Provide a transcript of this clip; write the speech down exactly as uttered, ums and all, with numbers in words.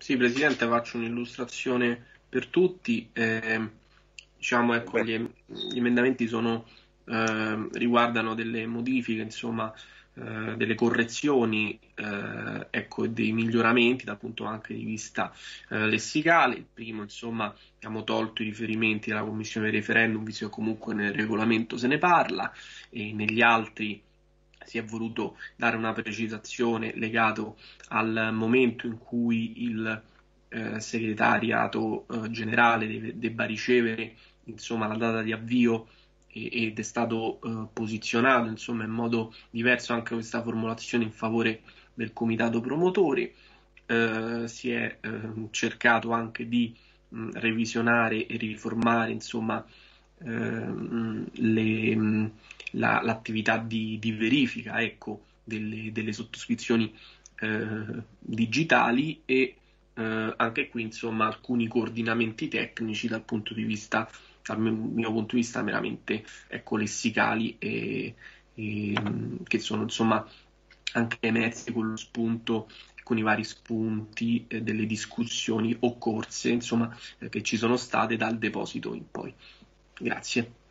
Sì, Presidente, faccio un'illustrazione per tutti. Eh, diciamo, ecco, gli, gli emendamenti sono, eh, riguardano delle modifiche, insomma, eh, delle correzioni, eh, ecco, e dei miglioramenti dal punto anche di vista eh, lessicale. Il primo, insomma, abbiamo tolto i riferimenti alla Commissione dei referendum, visto che comunque nel regolamento se ne parla, e negli altri si è voluto dare una precisazione legato al momento in cui il eh, segretariato eh, generale deve, debba ricevere, insomma, la data di avvio, e, ed è stato eh, posizionato, insomma, in modo diverso anche questa formulazione in favore del comitato promotore. Eh, si è eh, cercato anche di mh, revisionare e riformare, insomma, ehm, le, mh, la, l'attività di, di verifica, ecco, delle, delle sottoscrizioni eh, digitali, e eh, anche qui, insomma, alcuni coordinamenti tecnici dal punto di vista, dal mio, mio punto di vista, meramente, ecco, lessicali, e, e, che sono, insomma, anche emersi con lo spunto, con i vari spunti eh, delle discussioni occorse, insomma, eh, che ci sono state dal deposito in poi. Grazie.